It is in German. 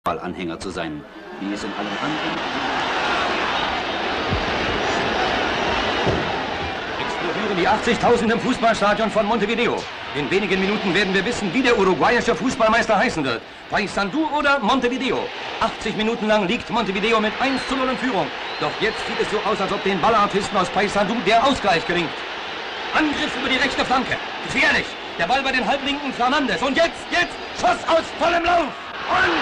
Anhänger zu sein, wie es in allen anderen. Explodieren die 80.000 im Fußballstadion von Montevideo. In wenigen Minuten werden wir wissen, wie der uruguayische Fußballmeister heißen wird. Paysandú oder Montevideo. 80 Minuten lang liegt Montevideo mit 1:0 in Führung. Doch jetzt sieht es so aus, als ob den Ballartisten aus Paysandú der Ausgleich gelingt. Angriff über die rechte Flanke. Gefährlich. Der Ball bei den Halblinken Fernandes. Und jetzt, Schuss aus vollem Lauf. Und